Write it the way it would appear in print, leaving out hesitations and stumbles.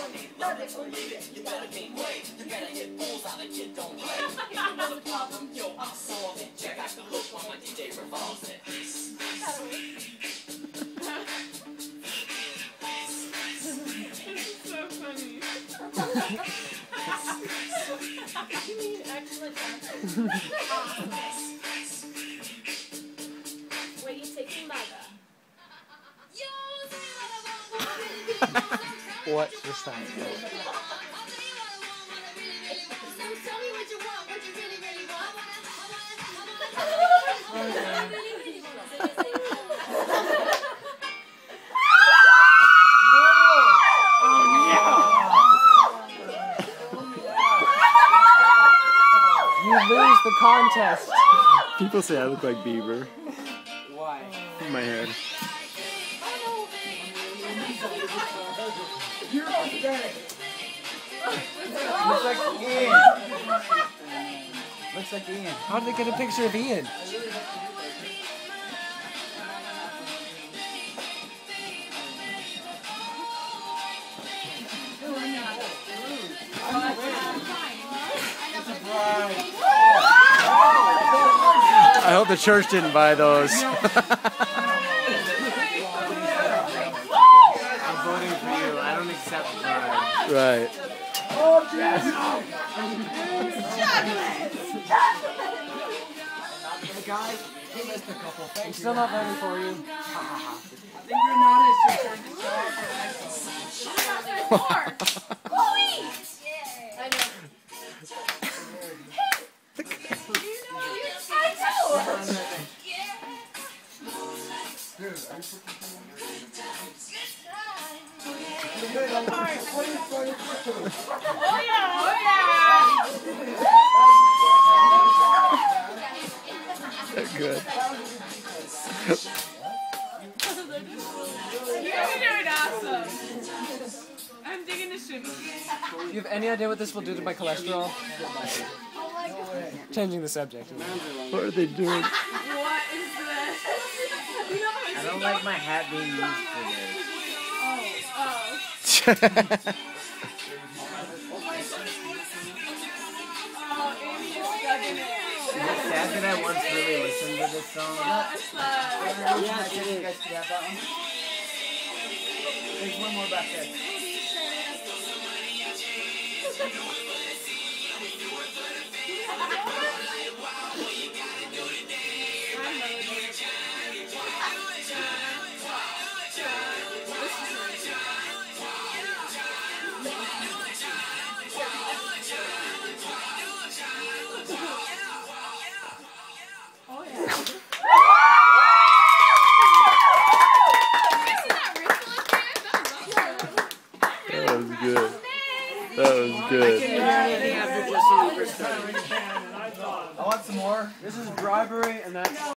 You better gain weight. You better hit bulls out like you don't play. If there was a problem, yo, I'll solve it. Check out the hook while my DJ revolves it. So funny. You mean excellent answer. Wait, you taking mother? What just happened? So tell me what you want, what you really, really want. You lose the contest. People say I look like Bieber. Why? In my head. You're pathetic. Looks like Ian. Looks like Ian. How did they get a picture of Ian? I hope the church didn't buy those. I'm voting for you. I don't accept pride. Right. Oh, yes. Hey guys, he missed a couple. I'm still not voting for you. I think Renata is just trying to show off her I know. Oh yeah, oh yeah. Good. You guys are doing awesome. I'm digging the shimmy. Do you have any idea what this will do to my cholesterol? Changing the subject. What are they doing? What is this? I don't like my hat being used for this. Oh, Amy is stuck in it. Is it sad that I once really listened to this song? Yeah, it's Yeah, can you guys see that one? There's one more back there. That was good. That was good. I want some more. This is bribery, and that's